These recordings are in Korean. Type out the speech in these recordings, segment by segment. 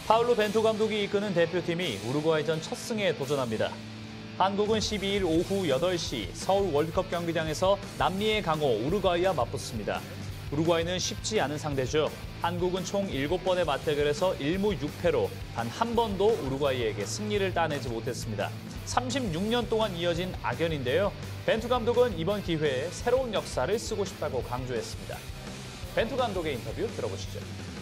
파울로 벤투 감독이 이끄는 대표팀이 우루과이전 첫 승에 도전합니다. 한국은 12일 오후 8시 서울 월드컵 경기장에서 남미의 강호 우루과이와 맞붙습니다. 우루과이는 쉽지 않은 상대죠. 한국은 총 7번의 맞대결에서 1무 6패로 단 한 번도 우루과이에게 승리를 따내지 못했습니다. 36년 동안 이어진 악연인데요. 벤투 감독은 이번 기회에 새로운 역사를 쓰고 싶다고 강조했습니다. 벤투 감독의 인터뷰 들어보시죠.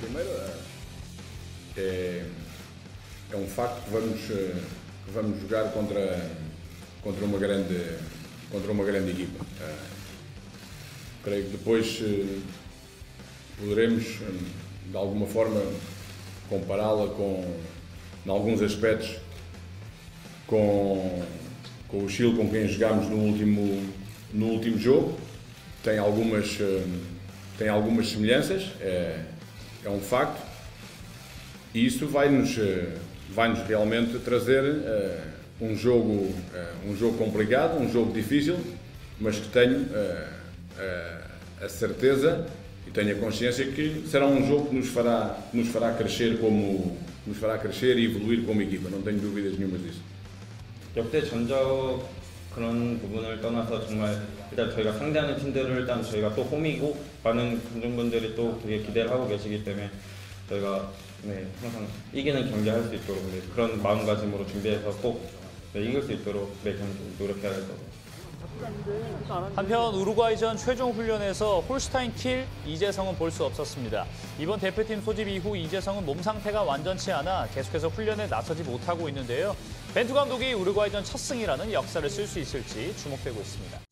É facto que vamos jogar contra uma grande equipa. Creio que depois poderemos, de alguma forma, compará-la em alguns aspectos, com o Chile, com quem jogámos no último jogo. Tem algumas semelhanças, é facto. E isso vai-nos realmente trazer um jogo complicado, um jogo difícil, mas que tenho a certeza e tenho a consciência que será um jogo que nos fará crescer e evoluir como equipa. Não tenho dúvidas nenhumas disso. 역대 전적 그런 부분을 떠나서 정말 일단 저희가 상대하는 팀들을 일단 저희가 또 홈이고 많은 관중분들이 또 되게 기대를 하고 계시기 때문에 저희가 항상 이기는 경기할 수 있도록 그런 마음가짐으로 준비해서 꼭 이길 수 있도록 매 경기 노력해야 될 거고. 한편 우루과이전 최종 훈련에서 홀슈타인 킬 이재성은 볼 수 없었습니다. 이번 대표팀 소집 이후 이재성은 몸 상태가 완전치 않아 계속해서 훈련에 나서지 못하고 있는데요. 벤투 감독이 우루과이전 첫 승이라는 역사를 쓸 수 있을지 주목되고 있습니다.